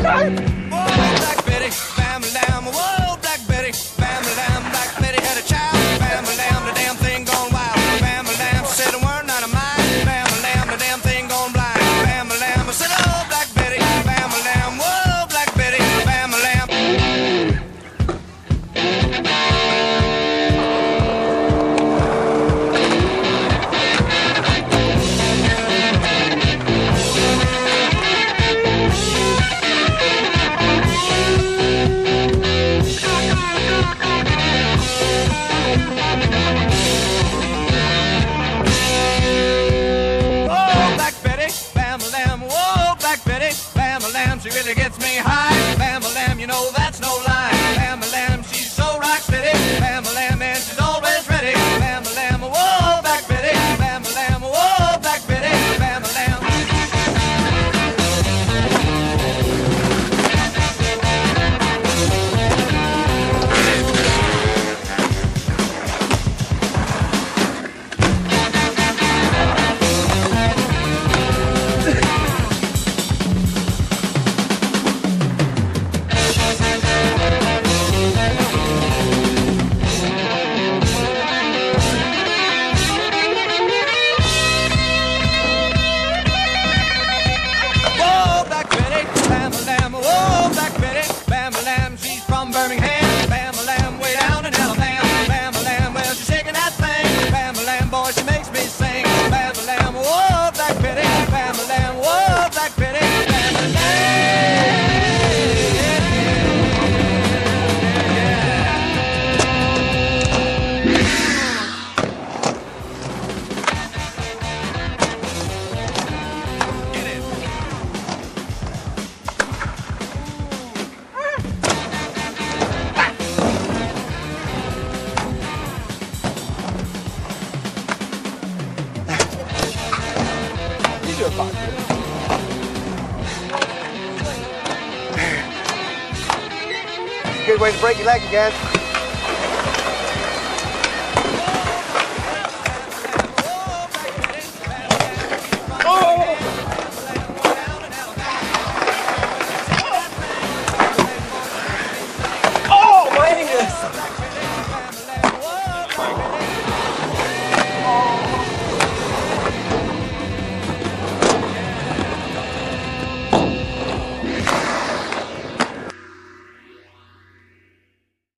Black Betty, bam lamb. Whoa, Black Betty, bam lamb. Black Betty had a child, bam lamb. The damn thing gone wild, bam lamb. She said a word not of mine, bam lamb. The damn thing gone blind, bam lamb. I said, oh, Black Betty, bam lamb. Whoa, Black Betty, bam lamb. She really gets me high. Bam-a-lam, you know that's no lie. Bam-a-lam, she's so rock steady. Bam-a-lam, and she's always ready. Bam-a-lam, whoa, Black Betty. Bam-a-lam, whoa, Black Betty. Bam-a-lam. Birmingham, Bam-a-lam, way down in Alabama. Bam-a-lam, well, she's shaking that thing. Bam-a-lam, boy, she makes me sing. Bam-a-lam, whoa, Black Betty. Bam-a-lam, whoa, Black Betty. Good way to break your leg again.